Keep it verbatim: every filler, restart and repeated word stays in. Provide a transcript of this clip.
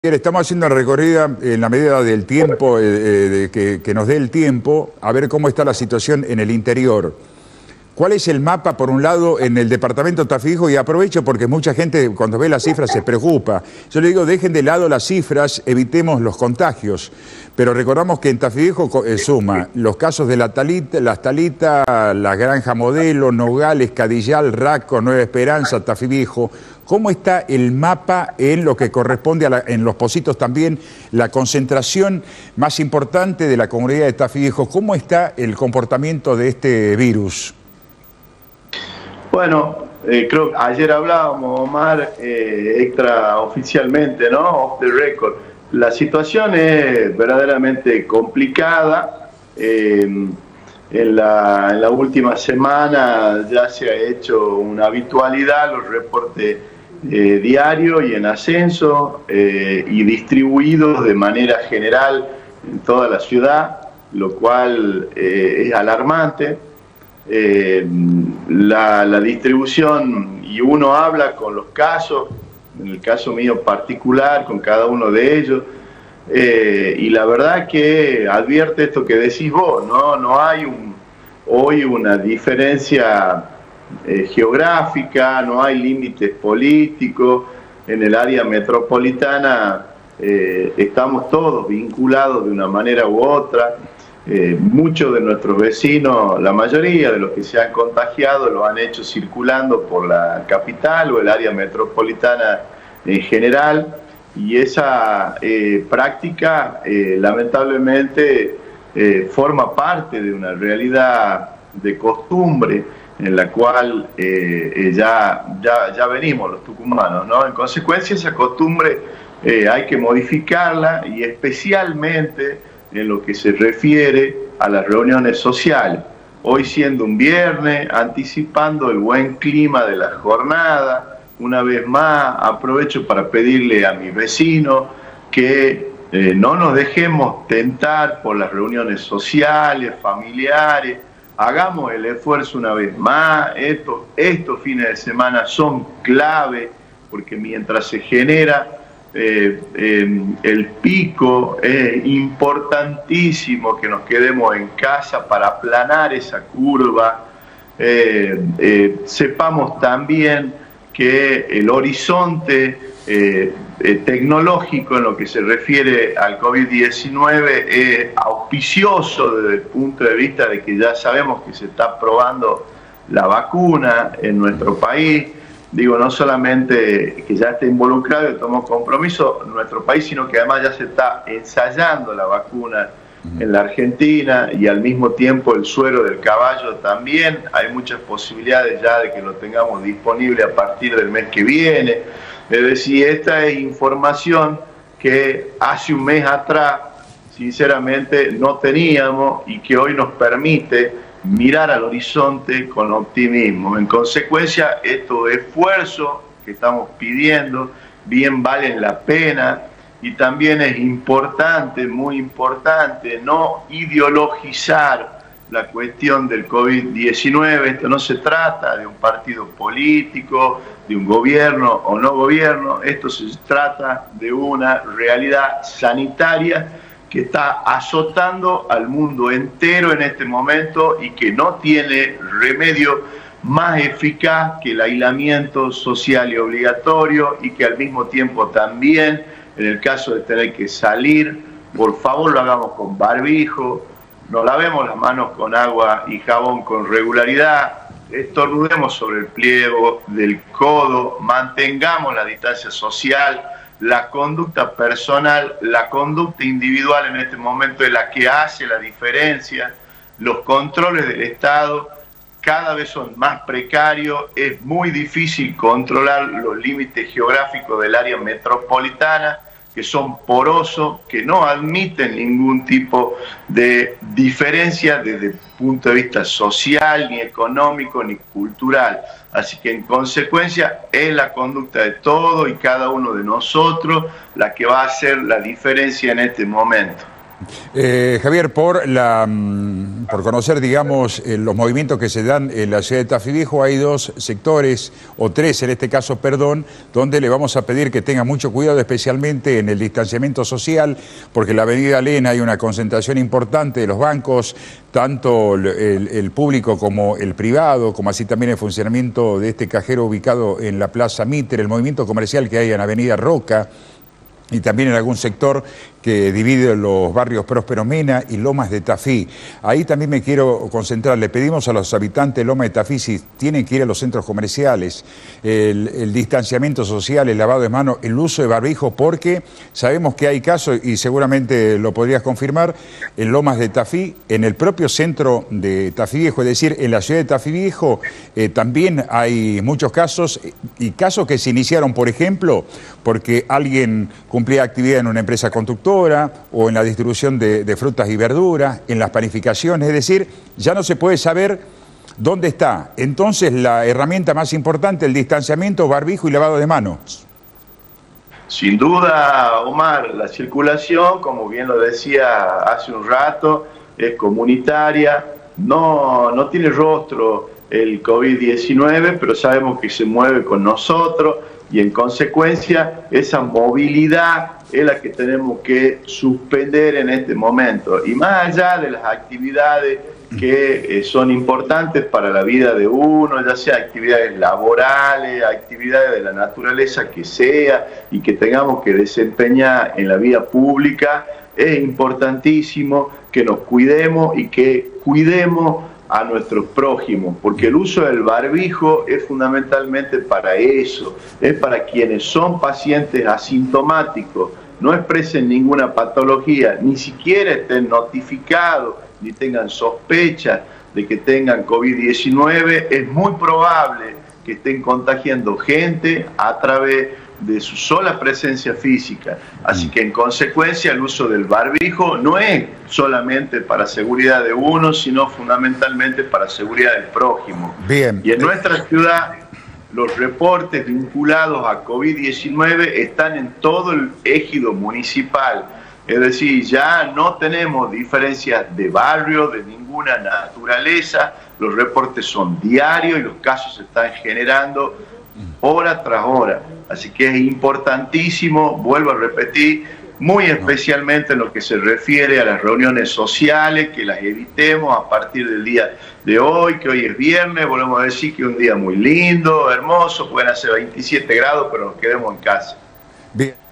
Estamos haciendo una recorrida en la medida del tiempo, eh, eh, de que, que nos dé el tiempo, a ver cómo está la situación en el interior. ¿Cuál es el mapa, por un lado, en el departamento de Tafí Viejo? Y aprovecho porque mucha gente cuando ve las cifras se preocupa. Yo le digo, dejen de lado las cifras, evitemos los contagios. Pero recordamos que en Tafí Viejo eh, suma los casos de la Talita, las Talita, la Granja Modelo, Nogales, Cadillal, Raco, Nueva Esperanza, Tafí Viejo. ¿Cómo está el mapa en lo que corresponde a la, en Los Pocitos también, la concentración más importante de la comunidad de Tafí Viejo? ¿Cómo está el comportamiento de este virus? Bueno, eh, creo que ayer hablábamos, Omar, eh, extraoficialmente, ¿no? Off the record. La situación es verdaderamente complicada. Eh, en, la, en la última semana ya se ha hecho una habitualidad los reportes eh, diarios y en ascenso eh, y distribuidos de manera general en toda la ciudad, lo cual eh, es alarmante. Eh, la, la distribución, y uno habla con los casos, en el caso mío particular, con cada uno de ellos, eh, y la verdad que advierte esto que decís vos, no, no hay un, hoy una diferencia eh, geográfica, no hay límites políticos. En el área metropolitana eh, estamos todos vinculados de una manera u otra. Eh, muchos de nuestros vecinos, la mayoría de los que se han contagiado, lo han hecho circulando por la capital o el área metropolitana en general, y esa eh, práctica eh, lamentablemente eh, forma parte de una realidad de costumbre en la cual eh, eh, ya, ya, ya venimos los tucumanos, ¿no? En consecuencia, esa costumbre eh, hay que modificarla, y especialmente en lo que se refiere a las reuniones sociales. Hoy, siendo un viernes, anticipando el buen clima de la jornada, una vez más aprovecho para pedirle a mis vecinos que eh, no nos dejemos tentar por las reuniones sociales, familiares. Hagamos el esfuerzo una vez más. Estos, estos fines de semana son clave, porque mientras se genera Eh, eh, el pico, es importantísimo que nos quedemos en casa para aplanar esa curva. Eh, eh, sepamos también que el horizonte eh, eh, tecnológico en lo que se refiere al COVID diecinueve es auspicioso desde el punto de vista de que ya sabemos que se está probando la vacuna en nuestro país. Digo, no solamente que ya esté involucrado y tomó compromiso en nuestro país, sino que además ya se está ensayando la vacuna en la Argentina, y al mismo tiempo el suero del caballo también. Hay muchas posibilidades ya de que lo tengamos disponible a partir del mes que viene. Es decir, esta es información que hace un mes atrás, sinceramente, no teníamos, y que hoy nos permite mirar al horizonte con optimismo. En consecuencia, estos esfuerzos que estamos pidiendo bien valen la pena, y también es importante, muy importante, no ideologizar la cuestión del COVID diecinueve. Esto no se trata de un partido político, de un gobierno o no gobierno. Esto se trata de una realidad sanitaria que está azotando al mundo entero en este momento, y que no tiene remedio más eficaz que el aislamiento social y obligatorio, y que al mismo tiempo también, en el caso de tener que salir, por favor lo hagamos con barbijo, nos lavemos las manos con agua y jabón con regularidad, estornudemos sobre el pliego del codo, mantengamos la distancia social. La conducta personal, la conducta individual en este momento es la que hace la diferencia. Los controles del Estado cada vez son más precarios. Es muy difícil controlar los límites geográficos del área metropolitana, que son porosos, que no admiten ningún tipo de diferencia desde el punto de vista social, ni económico, ni cultural. Así que, en consecuencia, es la conducta de todos y cada uno de nosotros la que va a hacer la diferencia en este momento. Eh, Javier, por, la, por conocer, digamos, eh, los movimientos que se dan en la ciudad de Tafí Viejo, hay dos sectores, o tres en este caso, perdón, donde le vamos a pedir que tenga mucho cuidado, especialmente en el distanciamiento social, porque en la avenida Lena hay una concentración importante de los bancos, tanto el, el, el público como el privado, como así también el funcionamiento de este cajero ubicado en la Plaza Mitre, el movimiento comercial que hay en Avenida Roca, y también en algún sector que divide los barrios Próspero Mena y Lomas de Tafí. Ahí también me quiero concentrar. Le pedimos a los habitantes de Lomas de Tafí si tienen que ir a los centros comerciales, el, el distanciamiento social, el lavado de manos, el uso de barbijo, porque sabemos que hay casos, y seguramente lo podrías confirmar, en Lomas de Tafí, en el propio centro de Tafí Viejo, es decir, en la ciudad de Tafí Viejo, eh, también hay muchos casos, y casos que se iniciaron, por ejemplo, porque alguien cumplía actividad en una empresa constructora, o en la distribución de, de frutas y verduras, en las panificaciones, es decir, ya no se puede saber dónde está. Entonces, la herramienta más importante, el distanciamiento, barbijo y lavado de manos. Sin duda, Omar, la circulación, como bien lo decía hace un rato, es comunitaria, no, no tiene rostro el COVID diecinueve, pero sabemos que se mueve con nosotros y en consecuencia esa movilidad es la que tenemos que suspender en este momento. Y más allá de las actividades que eh, son importantes para la vida de uno, ya sea actividades laborales, actividades de la naturaleza que sea y que tengamos que desempeñar en la vida pública, es importantísimo que nos cuidemos y que cuidemos a nuestros prójimos, porque el uso del barbijo es fundamentalmente para eso, es para quienes son pacientes asintomáticos, no expresen ninguna patología, ni siquiera estén notificados, ni tengan sospecha de que tengan COVID diecinueve, es muy probable que estén contagiando gente a través de su sola presencia física. Así que en consecuencia el uso del barbijo no es solamente para seguridad de uno, sino fundamentalmente para seguridad del prójimo. Bien. Y en nuestra ciudad los reportes vinculados a COVID diecinueve están en todo el ejido municipal. Es decir, ya no tenemos diferencias de barrio, de ninguna naturaleza, los reportes son diarios y los casos se están generando hora tras hora. Así que es importantísimo, vuelvo a repetir, muy especialmente en lo que se refiere a las reuniones sociales, que las evitemos a partir del día de hoy, que hoy es viernes, volvemos a decir que es un día muy lindo, hermoso, pueden hacer veintisiete grados, pero nos quedemos en casa. Bien.